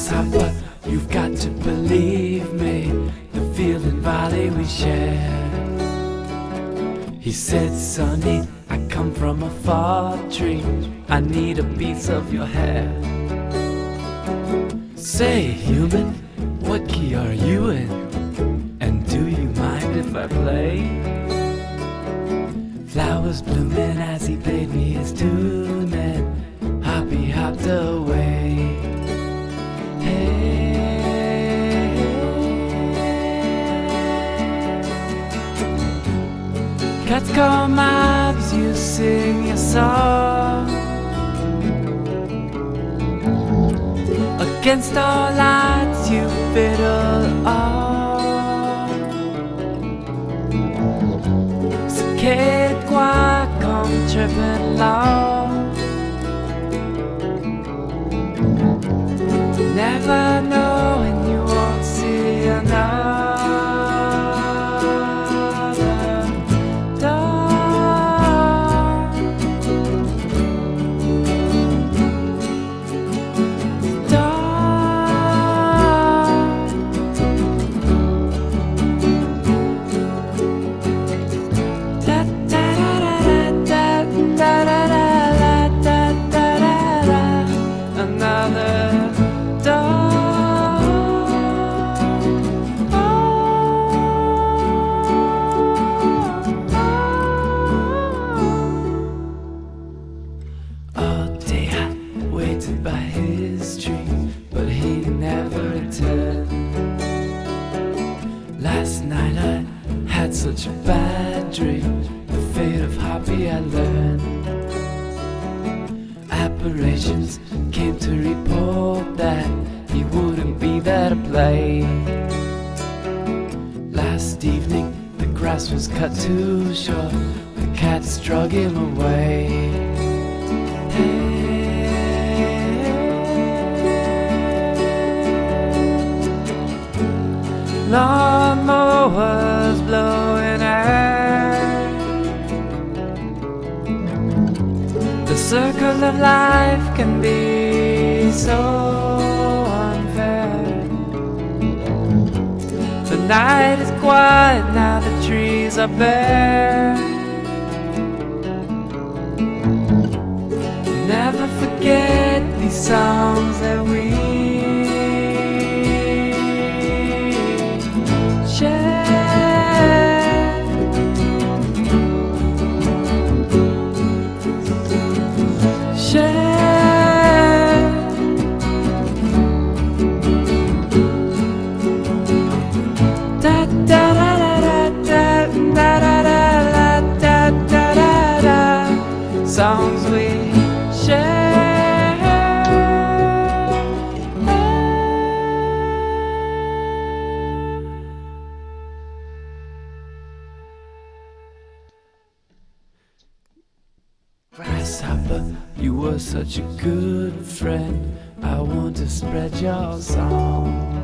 Grasshopper, you've got to believe me, the field and valley we share. He said, Sonny, I come from a far tree, I need a piece of your hair. Say, human, what key are you in? And do you mind if I play? Flowers blooming as he played me his tune, and Hoppy hopped away. Hey, cats come out, you sing your song. Against all odds you fiddle on. Cicada choir come tripping along. Never knowing you won't see another by his tree, but he never returned. Last night I had such a bad dream, the fate of Hoppy I learned. Apparitions came to report that he wouldn't be there to play. Last evening the grass was cut too short, the cats drug him away. Lawnmowers blowing air. The circle of life can be so unfair. The night is quiet, now the trees are bare. Never forget these songs that we songs we share. Grasshopper, you were such a good friend, I want to spread your song.